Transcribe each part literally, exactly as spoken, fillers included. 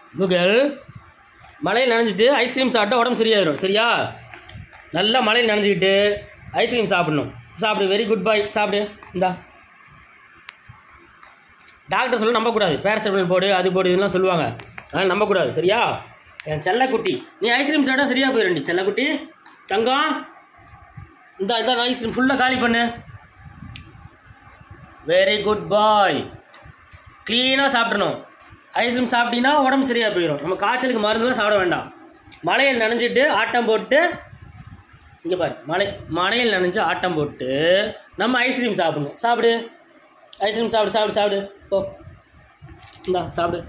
Google மழையில் நனைஞ்சிட்டு ice cream சாப்பிட்டா உடம்பு சரியாயிடும். சரியா? நல்லா மழையில் நனைஞ்சிக்கிட்டு ஐஸ்கிரீம் சாப்பிடணும். சாப்பிடு. Very good boy. சாப்பிடு. இந்தா டாக்டர் சொல்ல நம்பக்கூடாது. பேராசிட்டமால் போடு, அது போடு, இதெல்லாம் சொல்லுவாங்க. அதனால் நம்பக்கூடாது. சரியா? என் செல்லக்குட்டி, நீ ஐஸ்கிரீம் சாப்பிட்டா சரியாக போயிடும்டி. செல்லக்குட்டி தங்கம், இந்த இதான் ஐஸ்கிரீம் ஃபுல்லாக காலி பண்ணு. Very good boy. க்ளீனாக சாப்பிடணும். ஐஸ்கிரீம் சாப்பிட்டீங்கன்னா உடம்பு சரியாக போயிடும். நம்ம காய்ச்சலுக்கு மருந்துலாம் சாப்பிட வேண்டாம். மழையில் நனைஞ்சிட்டு ஆட்டம் போட்டு, இங்கே பாரு, மழை மழையில் நனைஞ்சு ஆட்டம் போட்டு நம்ம ஐஸ்கிரீம் சாப்பிடணும். சாப்பிடு. ஐஸ்கிரீம் சாப்பிடு. சாப்பிடு சாப்பிடு போ. இந்தா சாப்பிடு.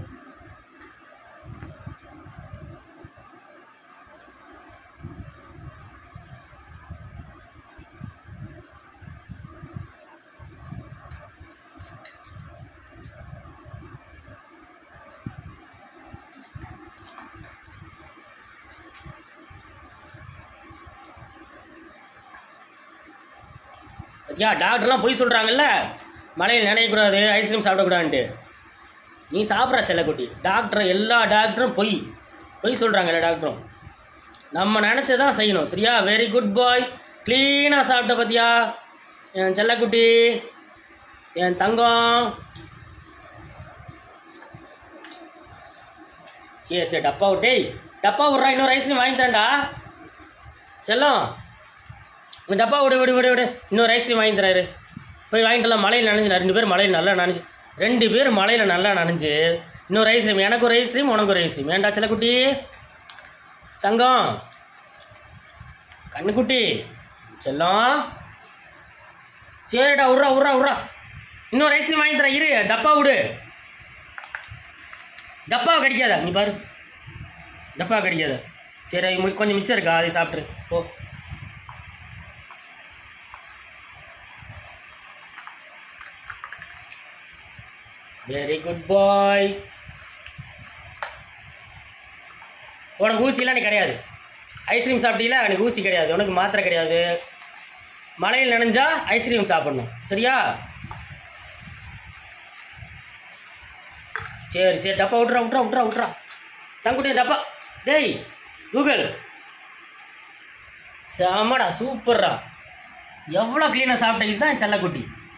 ஐயா, டாக்டர்லாம் பொய் சொல்கிறாங்கல்ல, மழையில் நினைக்கக்கூடாது, ஐஸ்கிரீம் சாப்பிடக்கூடாதுன்ட்டு. நீ சாப்பிட்ற செல்லக்குட்டி. டாக்டர் எல்லா டாக்டரும் பொய் பொய் சொல்கிறாங்க. எல்லா டாக்டரும் நம்ம நினச்சதான் செய்யணும். சரியா? Very good boy. க்ளீனாக சாப்பிட்ட பார்த்தியா என் செல்லக்குட்டி, என் தங்கம். சரி சரி டப்பா விட்டே டப்பா விட்றா. இன்னொரு ஐஸ்கிரீம் வாங்கி தரேன்டா செல்லம். இந்த டப்பா விடு விடு விடு விடு இன்னொரு ஐஸ்கிரீம் வாங்கி தராரு. போய் வாங்கிக்கலாம். மழையில் நனைஞ்சு ரெண்டு பேர் மழையில் நல்லா நனைஞ்சு ரெண்டு பேர் மழையில் நல்லா நனைஞ்சு இன்னொரு ஐஸ்கிரீம். எனக்கு ஒரு ஐஸ்கிரீம், உனக்கு ஒரு ஐஸ்கிரீம். வேண்டா செல்லக்குட்டி தங்கம், கண்ணுக்குட்டி செல்லம். சரிடா, விட்றா விட்றா விட்றா. இன்னொரு ஐஸ்கிரீம் வாங்கி தரேன். இரு, டப்பா விடு. டப்பாவை கடிக்காத. நீ பாரு, டப்பாவை கடிக்காத. சரி, கொஞ்சம் மிச்சம் இருக்கா, அதை சாப்பிட்ரு ஓ. வெரி குட் பாய். உனக்கு ஊசிலாம் நீ கிடையாது. ஐஸ்கிரீம் சாப்பிட்டீங்களா? எனக்கு ஊசி கிடையாது, உனக்கு மாத்திரை கிடையாது. மழையில் நனைஞ்சா ஐஸ்கிரீம் சாப்பிடணும். சரியா? சரி சரி டப்பா விட்றா விட்றா விட்றா விட்றா. தங்குட்டி டப்பா. டேய் கூகுள், செமடா, சூப்பர்ரா. எவ்வளோ க்ளீனாக சாப்பிட்டீங்க தான் செல்லக்குட்டி.